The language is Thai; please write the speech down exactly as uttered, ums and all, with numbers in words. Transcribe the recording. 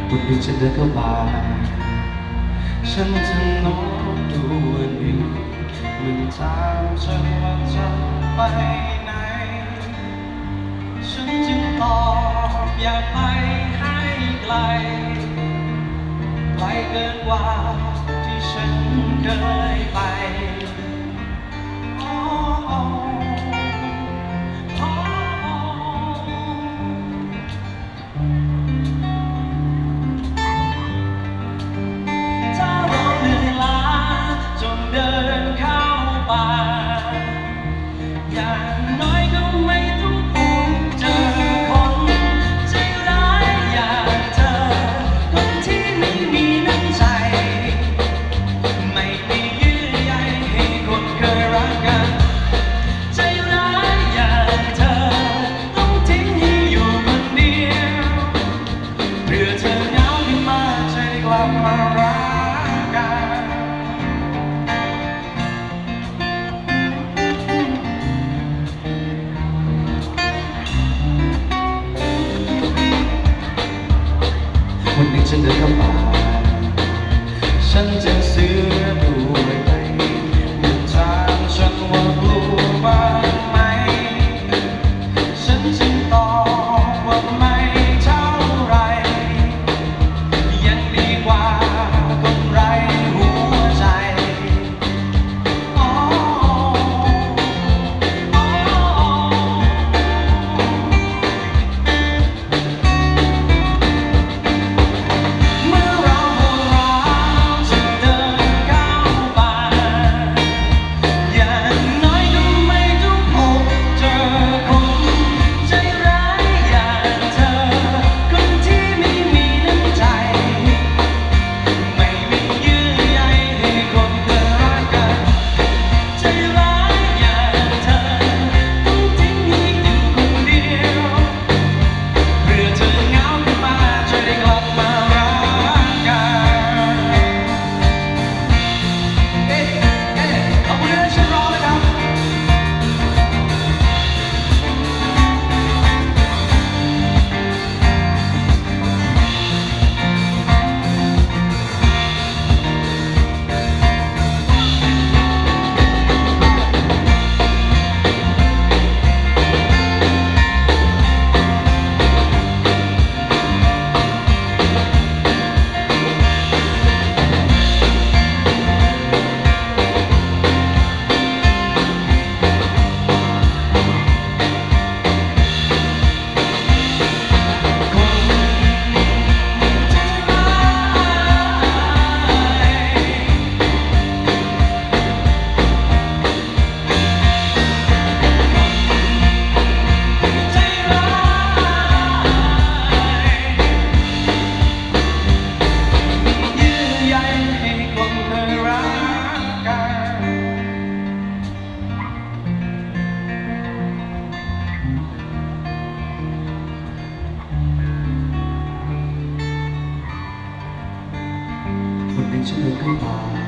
วันหนึ่งฉันเดินเข้ามาฉันจะโน้มตัวหนึ่งมันถามฉันว่าจะไปไหนฉันจึงตอบอยากไปให้ไกลไกลเกินกว่าที่ฉันเคยไปวันหนึ่งฉันเดินเข้ามาฉันจะซื้อด้วยใจมันถามฉันว่ากลัวบ้างไหมฉันจึงตอบว่าไม่เท่าไรยังดีกว่าคนไร้หัวใจวันหนึ่งฉันเดินเข้ามา